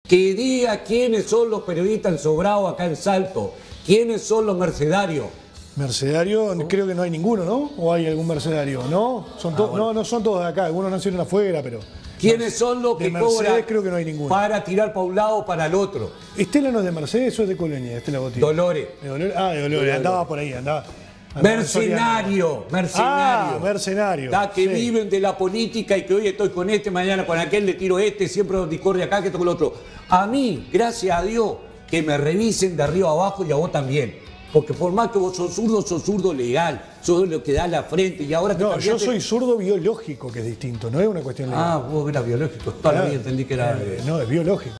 Que diga quiénes son los periodistas ensobrados acá en Salto, quiénes son los mercenarios. Mercenario, creo que no hay ninguno, ¿no? ¿O hay algún mercenario? ¿No? Son bueno. No son todos de acá, algunos nacieron afuera, pero... ¿Quiénes son los que cobran creo que no hay ninguno. Para tirar para un lado o para el otro? ¿Estela no es de Mercedes o es de Colonia? Estela Botín. Dolores. ¿De Dolores? Ah, de Dolores. Andaba por ahí, andaba. Mercenario. Mercenario. Que viven de la política y que hoy estoy con este, mañana con aquel, le tiro siempre discordia acá, que esto con el otro. A mí, gracias a Dios, que me revisen de arriba a abajo y a vos también. Porque por más que vos sos zurdo legal, sos lo que da la frente y ahora... No, yo soy zurdo biológico, que es distinto, no es una cuestión legal. Ah, vos eras biológico, toda la vida entendí que era... No, es biológico.